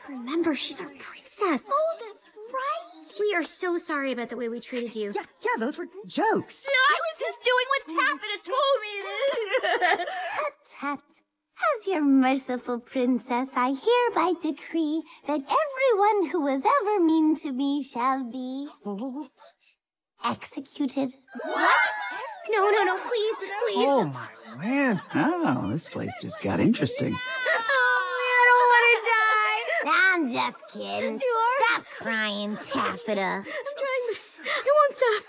Remember, she's our princess. Oh, that's right. We are so sorry about the way we treated you. Yeah, those were jokes. I was just doing what Taffeta told me to. Tut. As your merciful princess, I hereby decree that everyone who was ever mean to me shall be executed. What? No, please. Oh, my land. Oh, this place just got interesting. I'm just kidding. Stop crying, Taffeta. I'm trying, but I won't stop.